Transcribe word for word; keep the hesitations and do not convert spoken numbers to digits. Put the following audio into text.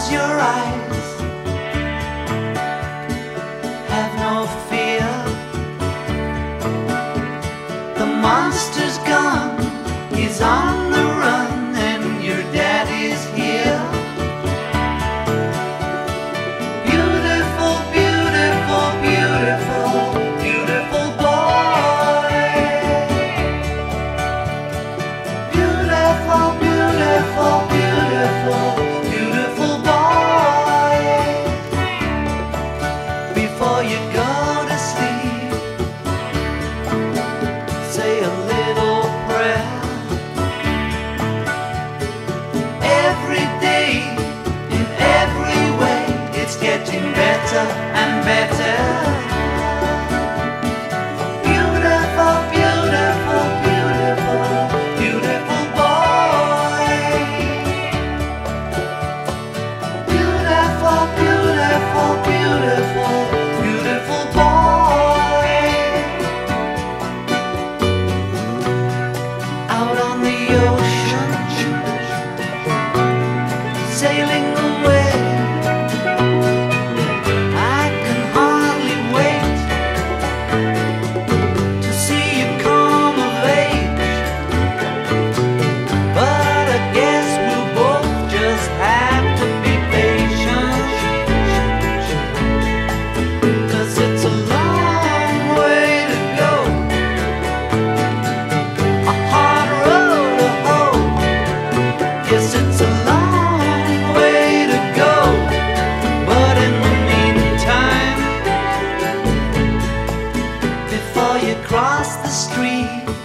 close your eyes, have no fear. The monster's gone, he's on the run, and your daddy's here. Beautiful, beautiful, beautiful, beautiful boy. Beautiful, beautiful, beautiful, beautiful boy. Before you go to sleep, say a little prayer. Every day, in every way, it's getting better and better. Beautiful, beautiful, beautiful, beautiful boy. Beautiful, beautiful, beautiful, beautiful boy. Out on the ocean, sailing away, I can hardly wait to see you come of age. But I guess we'll both just have to be patient, 'cause it's a long way to go, a hard road to hoe. Yes, it's a long way to go, but in the meantime, before you cross the street,